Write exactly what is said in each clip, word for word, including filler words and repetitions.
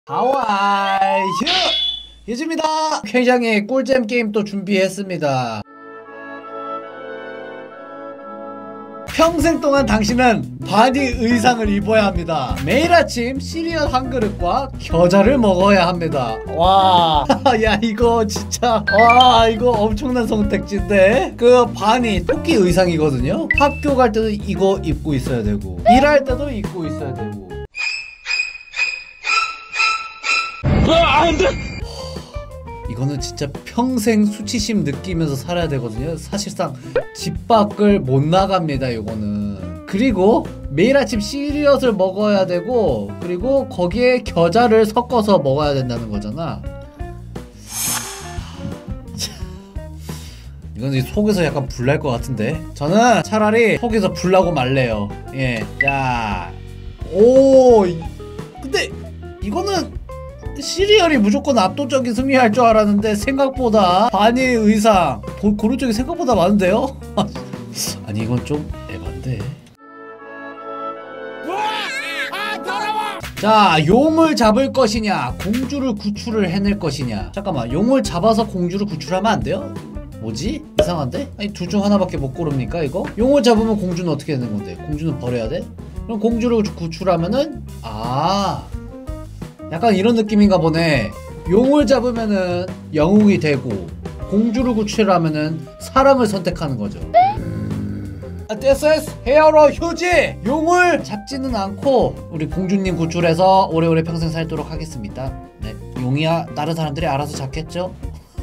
하와이 휴! 유즈입니다. 굉장히 꿀잼 게임 또 준비했습니다. 평생 동안 당신은 바니 의상을 입어야 합니다. 매일 아침 시리얼 한 그릇과 겨자를 먹어야 합니다. 와, 야 이거 진짜 와 이거 엄청난 선택지인데. 그 바니 토끼 의상이거든요. 학교 갈 때도 이거 입고 있어야 되고 일할 때도 입고 있어야 되고. 아, 안 돼! 이거는 진짜 평생 수치심 느끼면서 살아야 되거든요. 사실상 집 밖을 못 나갑니다 이거는. 그리고 매일 아침 시리얼을 먹어야 되고, 그리고 거기에 겨자를 섞어서 먹어야 된다는 거잖아. 이건 속에서 약간 불날 것 같은데. 저는 차라리 속에서 불나고 말래요. 예. 야, 오, 근데 이거는 시리얼이 무조건 압도적인 승리할 줄 알았는데 생각보다 바니 의상 고, 고른 쪽이 생각보다 많은데요? 아니 이건 좀 에반데. 자, 용을 잡을 것이냐 공주를 구출을 해낼 것이냐. 잠깐만, 용을 잡아서 공주를 구출하면 안 돼요? 뭐지? 이상한데? 아니 둘 중 하나밖에 못 고릅니까 이거? 용을 잡으면 공주는 어떻게 되는 건데? 공주는 버려야 돼? 그럼 공주를 구출하면은 아, 약간 이런 느낌인가 보네. 용을 잡으면은 영웅이 되고 공주를 구출하면은 사람을 선택하는 거죠. 아, This is 헤어로 휴지! 용을 잡지는 않고 우리 공주님 구출해서 오래오래 평생 살도록 하겠습니다. 네, 용이야 다른 사람들이 알아서 잡겠죠?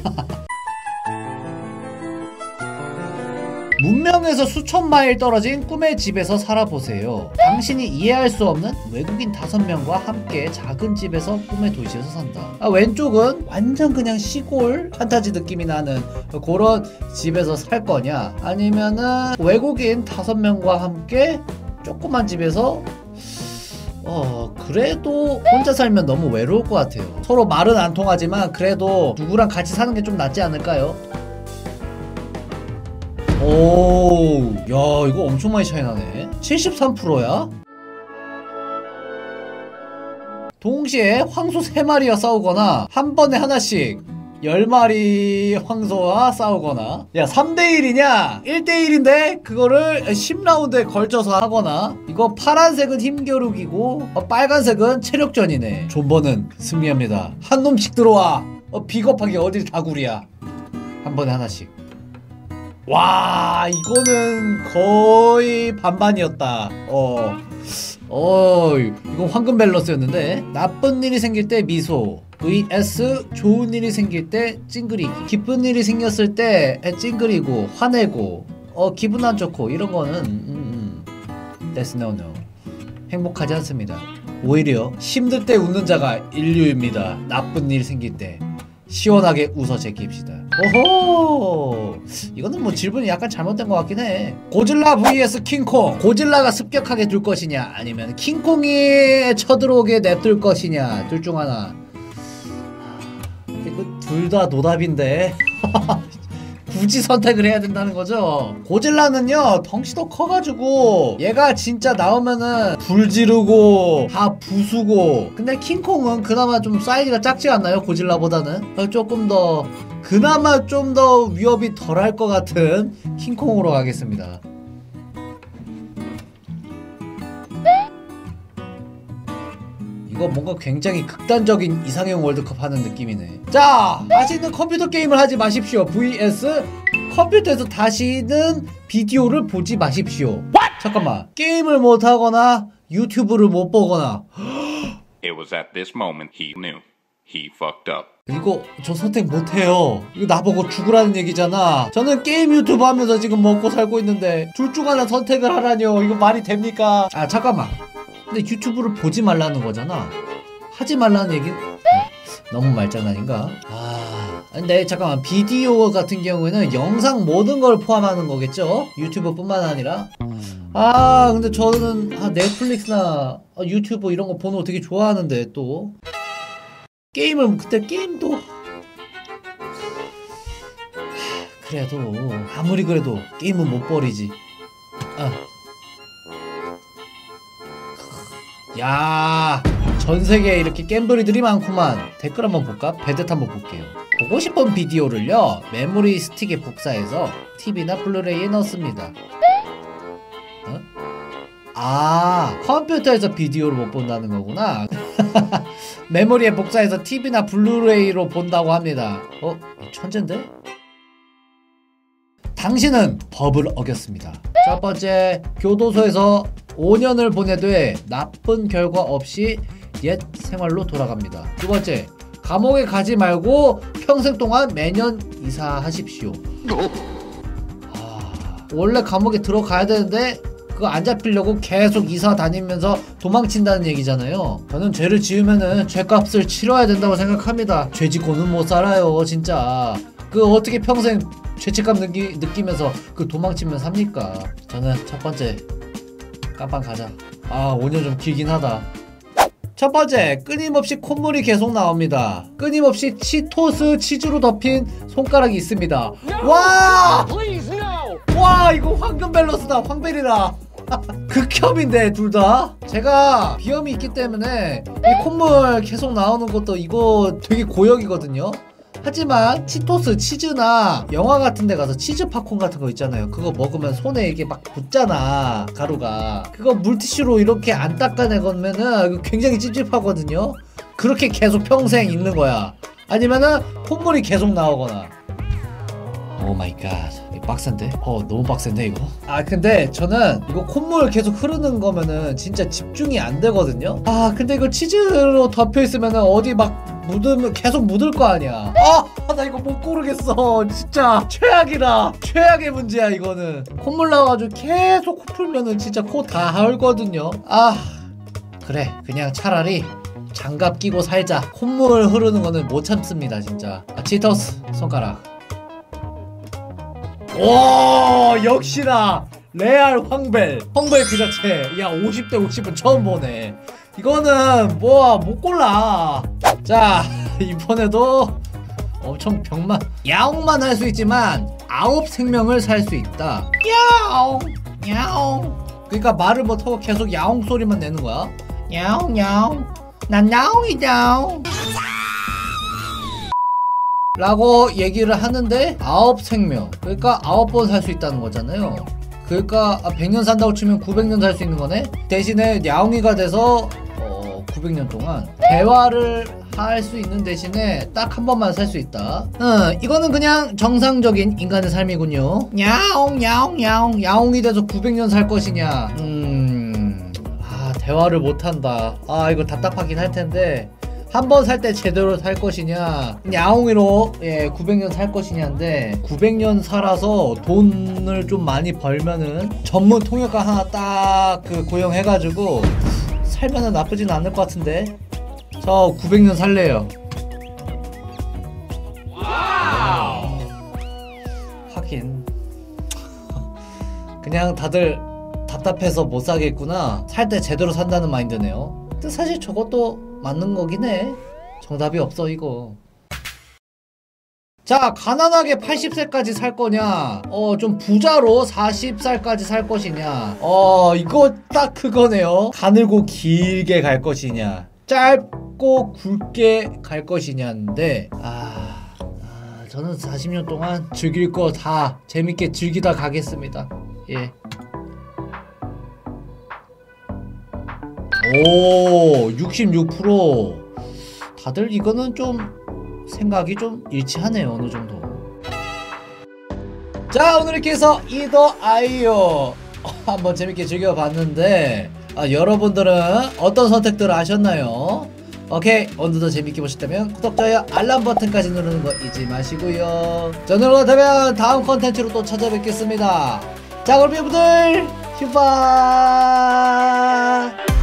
문명에서 수천 마일 떨어진 꿈의 집에서 살아보세요. 당신이 이해할 수 없는 외국인 다섯 명과 함께 작은 집에서 꿈의 도시에서 산다. 아, 왼쪽은 완전 그냥 시골 판타지 느낌이 나는 그런 집에서 살 거냐, 아니면은 외국인 다섯 명과 함께 조그만 집에서 어 그래도 혼자 살면 너무 외로울 것 같아요. 서로 말은 안 통하지만 그래도 누구랑 같이 사는 게 좀 낫지 않을까요? 오, 야 이거 엄청 많이 차이 나네. 칠십삼 퍼센트야? 동시에 황소 세 마리와 싸우거나 한 번에 하나씩 열 마리 황소와 싸우거나. 야 삼 대 일이냐? 일 대 일인데 그거를 십 라운드에 걸쳐서 하거나. 이거 파란색은 힘겨루기고 어, 빨간색은 체력전이네. 존버는 승리합니다. 한 놈씩 들어와. 어, 비겁하게 어딜 다구리야. 한 번에 하나씩. 와 이거는 거의 반반이었다. 어, 어 이건 황금 밸런스였는데. 나쁜 일이 생길 때 미소 vs 좋은 일이 생길 때 찡그리기. 기쁜 일이 생겼을 때 찡그리고 화내고 어 기분 안 좋고 이런 거는 음, 음. That's no no. 행복하지 않습니다. 오히려 힘들 때 웃는 자가 인류입니다. 나쁜 일 생길 때 시원하게 웃어 제끼입시다. 오호, 이거는 뭐 질문이 약간 잘못된 것 같긴 해. 고질라 vs 킹콩. 고질라가 습격하게 둘 것이냐, 아니면 킹콩이 쳐들어오게 냅둘 것이냐. 둘 중 하나. 이거 둘 다 노답인데. 굳이 선택을 해야 된다는 거죠. 고질라는요 덩치도 커가지고 얘가 진짜 나오면은 불 지르고 다 부수고. 근데 킹콩은 그나마 좀 사이즈가 작지 않나요? 고질라보다는 조금 더 그나마 좀 더 위협이 덜할 것 같은 킹콩으로 가겠습니다. 이거 뭔가 굉장히 극단적인 이상형 월드컵 하는 느낌이네. 자, 다시는 컴퓨터 게임을 하지 마십시오 vs 컴퓨터에서 다시는 비디오를 보지 마십시오. What? 잠깐만, 게임을 못하거나 유튜브를 못 보거나. It was at this moment he knew he fucked up. 이거 저 선택 못해요. 이거 나보고 죽으라는 얘기잖아. 저는 게임 유튜브 하면서 지금 먹고 살고 있는데 둘 중 하나 선택을 하라뇨. 이거 말이 됩니까? 아 잠깐만, 근데 유튜브를 보지 말라는 거잖아. 하지 말라는 얘기 너무 말장난인가? 아 근데 잠깐만, 비디오 같은 경우에는 영상 모든 걸 포함하는 거겠죠? 유튜브 뿐만 아니라. 아 근데 저는 아, 넷플릭스나 아, 유튜브 이런 거 보는 거 되게 좋아하는데 또 게임을 그때 게임도 하, 그래도 아무리 그래도 게임은 못 버리지. 아. 야 전세계에 이렇게 겜블이들이 많구만. 댓글 한번 볼까? 배댓 한번 볼게요. 보고 싶은 비디오를요 메모리 스틱에 복사해서 티비나 블루레이에 넣습니다. 어? 아, 컴퓨터에서 비디오를 못 본다는 거구나. 메모리에 복사해서 티비나 블루레이로 본다고 합니다. 어? 천재인데? 당신은 법을 어겼습니다. 첫 번째, 교도소에서 오 년을 보내되 나쁜 결과 없이 옛 생활로 돌아갑니다. 두 번째, 감옥에 가지 말고 평생 동안 매년 이사하십시오. 아, 원래 감옥에 들어가야 되는데 그거 안 잡히려고 계속 이사 다니면서 도망친다는 얘기잖아요. 저는 죄를 지으면은 죄값을 치러야 된다고 생각합니다. 죄 짓고는 못 살아요 진짜. 그 어떻게 평생 죄책감 느끼, 느끼면서 그 도망치면 삽니까? 저는 첫 번째, 깜빵 가자. 아, 오 년 좀 길긴 하다. 첫 번째, 끊임없이 콧물이 계속 나옵니다. 끊임없이 치토스 치즈로 덮인 손가락이 있습니다. 와! 와, 이거 황금 밸런스다. 황벨이라. 극혐인데 둘 다. 제가 비염이 있기 때문에 이 콧물 계속 나오는 것도 이거 되게 고역이거든요. 하지만 치토스 치즈나 영화 같은 데 가서 치즈 팝콘 같은 거 있잖아요. 그거 먹으면 손에 이게 막 붙잖아, 가루가. 그거 물티슈로 이렇게 안 닦아내면은 굉장히 찝찝하거든요. 그렇게 계속 평생 있는 거야. 아니면은 콧물이 계속 나오거나. 오 마이 갓, 이거 빡센데? 어, 너무 빡센데 이거? 아, 근데 저는 이거 콧물 계속 흐르는 거면은 진짜 집중이 안 되거든요. 아, 근데 이거 치즈로 덮여 있으면은 어디 막 묻으면 계속 묻을 거 아니야. 아, 나 이거 못 고르겠어. 진짜 최악이다. 최악의 문제야 이거는. 콧물 나와가지고 계속 코 풀면은 진짜 코 다 헐거든요. 아, 그래, 그냥 차라리 장갑 끼고 살자. 콧물 흐르는 거는 못 참습니다 진짜. 아, 치토스 손가락. 오, 역시나 레알 황벨. 황벨 그 자체. 야, 오십 대 오십은 처음 보네. 이거는 뭐 못 골라. 자, 이번에도 엄청 병만 야옹만 할 수 있지만 아홉 생명을 살 수 있다. 야옹 야옹. 그러니까 말을 못하고 계속 야옹 소리만 내는 거야. 야옹 야옹, 난 야옹이다 라고 얘기를 하는데 아홉 생명, 그러니까 아홉 번 살 수 있다는 거잖아요. 그러니까 백 년 산다고 치면 구백 년 살 수 있는 거네. 대신에 야옹이가 돼서 어, 구백 년 동안 대화를 할 수 있는 대신에 딱 한 번만 살 수 있다. 응, 이거는 그냥 정상적인 인간의 삶이군요. 야옹 야옹 야옹. 야옹이 돼서 구백 년 살 것이냐. 음... 아, 대화를 못한다. 아, 이거 답답하긴 할 텐데 한 번 살 때 제대로 살 것이냐, 야옹이로 예 구백 년 살 것이냐인데, 구백 년 살아서 돈을 좀 많이 벌면은 전문 통역가 하나 딱 그 고용해가지고 살면은 나쁘진 않을 것 같은데. 저 구백 년 살래요. 와우. 하긴 그냥 다들 답답해서 못 사겠구나. 살 때 제대로 산다는 마인드네요. 근데 사실 저것도 맞는 거긴 해. 정답이 없어 이거. 자, 가난하게 팔십 세까지 살 거냐, 어 좀 부자로 사십 살까지 살 것이냐. 어 이거 딱 그거네요. 가늘고 길게 갈 것이냐, 짧고 굵게 갈 것이냐인데, 아, 아 저는 사십 년 동안 즐길 거 다 재밌게 즐기다 가겠습니다. 예. 오, 육십육 퍼센트. 다들 이거는 좀 생각이 좀 일치하네요, 어느 정도. 자, 오늘 이렇게 해서 이더 아이오 한번 재밌게 즐겨봤는데, 아, 여러분들은 어떤 선택들을 하셨나요? 오케이, 오늘도 재밌게 보셨다면 구독, 좋아요, 알람 버튼까지 누르는 거 잊지 마시고요. 저는 그렇다면 다음 컨텐츠로 또 찾아뵙겠습니다. 자, 그럼 여러분들 휴바.